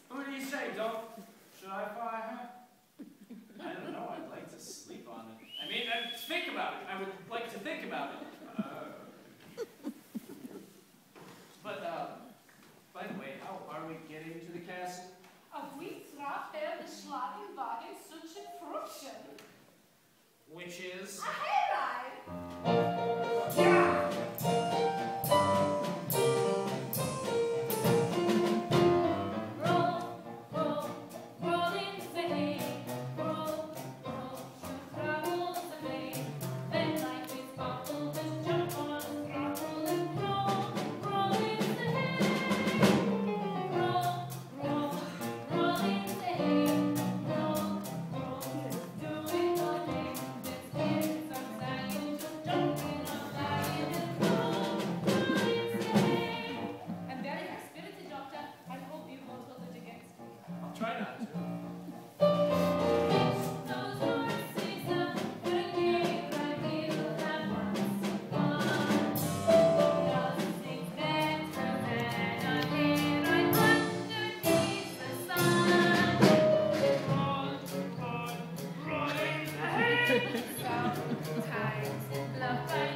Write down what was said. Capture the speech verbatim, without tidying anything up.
Who do you say, Doc? Should I fire her? I don't know. I'd like to sleep on it. I mean, uh, think about it. I would like to think about it. Uh, but, uh, by the way, how are we getting to the castle? Auf wie traf er the Schlagenwagen such a fruition? Which is? A hayride! Yeah! Sometimes love